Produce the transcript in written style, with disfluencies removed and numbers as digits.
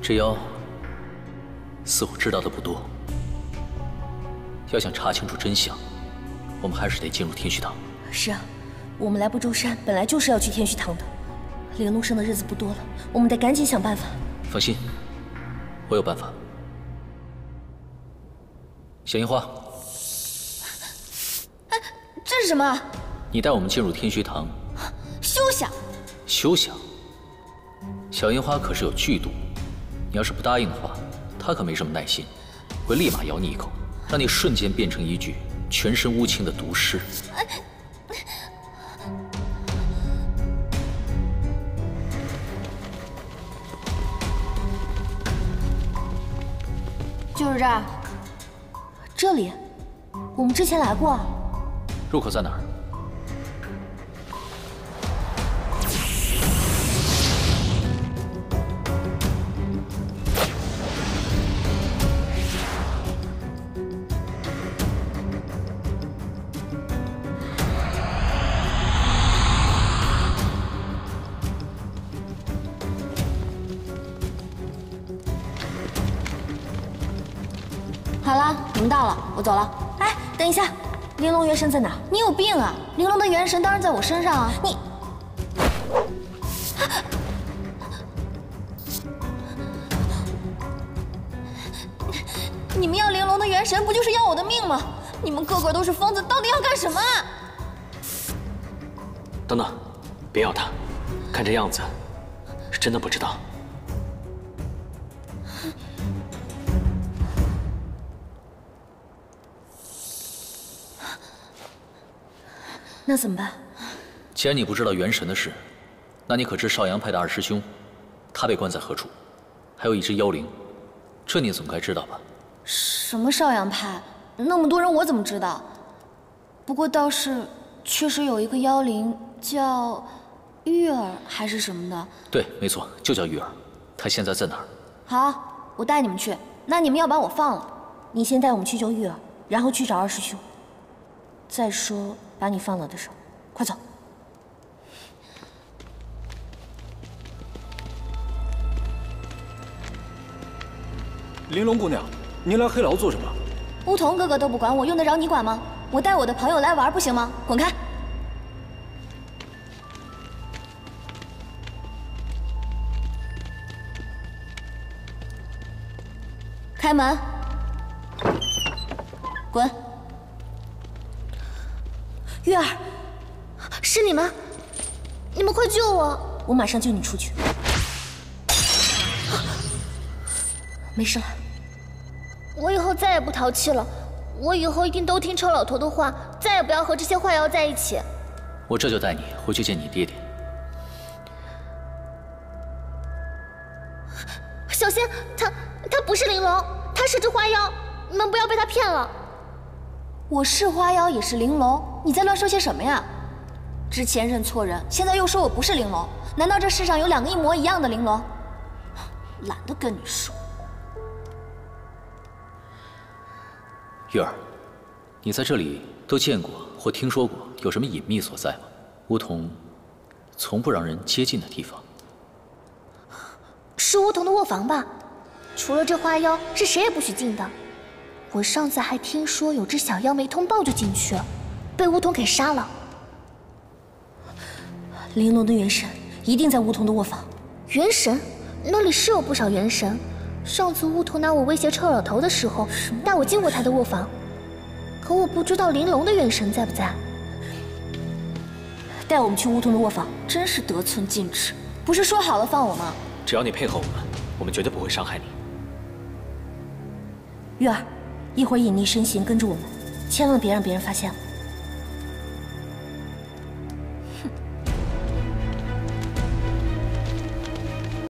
这妖似乎知道的不多。要想查清楚真相，我们还是得进入天虚堂。 是啊，我们来不周山本来就是要去天虚堂的。玲珑生的日子不多了，我们得赶紧想办法。 放心，我有办法。小樱花， 哎，这是什么？ 你带我们进入天虚堂。 休想！ 休想！小樱花可是有剧毒，你要是不答应的话，她可没什么耐心，会立马咬你一口，让你瞬间变成一具全身乌青的毒尸。 就是这儿。这里，我们之前来过。 入口在哪儿？ 好了，你们到了，我走了。哎，等一下，玲珑元神在哪？你有病啊！玲珑的元神当然在我身上啊！你们要玲珑的元神，不就是要我的命吗？你们个个都是疯子，到底要干什么啊？ 等等，别要他，看这样子，是真的不知道。 那怎么办？ 既然你不知道元神的事，那你可知少阳派的二师兄，他被关在何处？还有一只妖灵，这你总该知道吧？ 什么少阳派？那么多人，我怎么知道？不过倒是确实有一个妖灵叫玉儿还是什么的。 对，没错，就叫玉儿。她现在在哪儿？ 好，我带你们去。那你们要把我放了。你先带我们去救玉儿，然后去找二师兄。再说把你放了的事，快走。 玲珑姑娘，您来黑牢做什么？ 梧桐哥哥都不管我，用得着你管吗？我带我的朋友来玩不行吗？滚开！开门！滚！玉儿，是你们？你们快救我！我马上救你出去。没事了。 我以后再也不淘气了，我以后一定都听臭老头的话，再也不要和这些坏妖在一起。 我这就带你回去见你爹爹。 小仙，他不是玲珑，他是只花妖，你们不要被他骗了。 我是花妖，也是玲珑，你在乱说些什么呀？之前认错人，现在又说我不是玲珑，难道这世上有两个一模一样的玲珑？懒得跟你说。 玉儿，你在这里都见过或听说过有什么隐秘所在吗？梧桐从不让人接近的地方。 是梧桐的卧房吧？除了这花妖，是谁也不许进的。我上次还听说有只小妖没通报就进去，被梧桐给杀了。 玲珑的元神一定在梧桐的卧房。 元神？那里是有不少元神。上次梧桐拿我威胁臭老头的时候，带我进过他的卧房，可我不知道玲珑的元神在不在。 带我们去梧桐的卧房，真是得寸进尺。不是说好了放我吗？ 只要你配合我们绝对不会伤害你。 玉儿，一会儿隐匿身形跟着我们，千万别让别人发现了。